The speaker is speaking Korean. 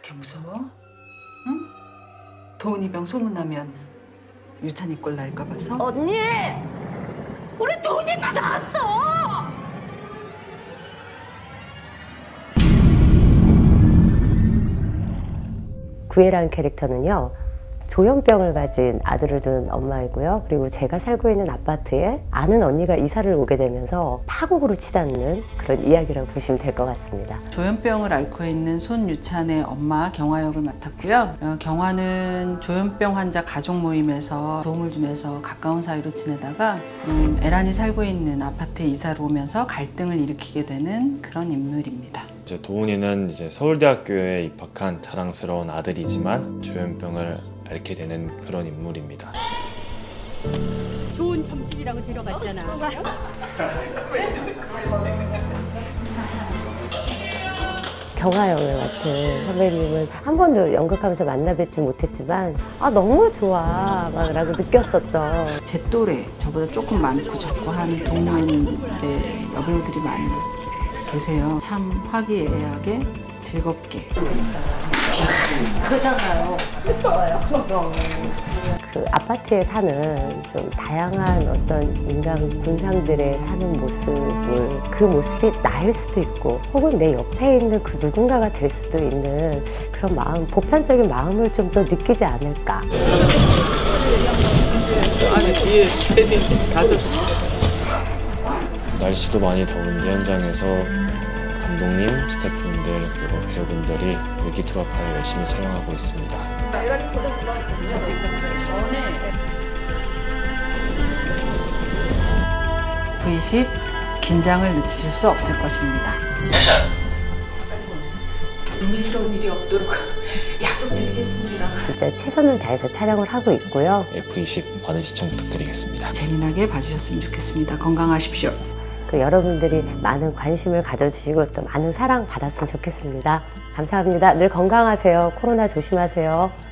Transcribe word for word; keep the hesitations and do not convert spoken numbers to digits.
그렇게 무서워? 응? 도훈이병 소문나면 유찬이 꼴 날까 봐서? 언니! 우리 도훈이 다 나왔어! 구애라는 캐릭터는요, 조현병을 가진 아들을 둔 엄마이고요. 그리고 제가 살고 있는 아파트에 아는 언니가 이사를 오게 되면서 파국으로 치닫는 그런 이야기라고 보시면 될 것 같습니다. 조현병을 앓고 있는 손유찬의 엄마 경화 역을 맡았고요. 어, 경화는 조현병 환자 가족 모임에서 도움을 주면서 가까운 사이로 지내다가 음, 애란이 살고 있는 아파트에 이사를 오면서 갈등을 일으키게 되는 그런 인물입니다. 이제 도훈이는 이제 서울대학교에 입학한 자랑스러운 아들이지만 조현병을 앓게 되는 그런 인물입니다. 좋은 점집이라고 들어갔잖아. 경화 역을 맡은 선배님은 한 번도 연극하면서 만나 뵙지 못했지만 아 너무 좋아 막 라고 느꼈었던, 제 또래, 저보다 조금 많고 적고 한 동년의 여배우들이 많이 계세요. 참 화기애애하게 즐겁게. 그러잖아요. 그 아파트에 사는 좀 다양한 어떤 인간 군상들의 사는 모습을, 그 모습이 나일 수도 있고 혹은 내 옆에 있는 그 누군가가 될 수도 있는 그런 마음, 보편적인 마음을 좀 더 느끼지 않을까. 아니 뒤에 패딩 다졌어. 날씨도 많이 더운데 현장에서 감독님, 스태프분들, 그리고 배우분들이 의기투합하여 열심히 촬영하고 있습니다. 브이십 긴장을 늦추실 수 없을 것입니다. 의미스러운 일이 없도록 약속드리겠습니다. 진짜 최선을 다해서 촬영을 하고 있고요. 브이십 많은 시청 부탁드리겠습니다. 재미나게 봐주셨으면 좋겠습니다. 건강하십시오. 그 여러분들이 많은 관심을 가져주시고 또 많은 사랑 받았으면 좋겠습니다. 감사합니다. 늘 건강하세요. 코로나 조심하세요.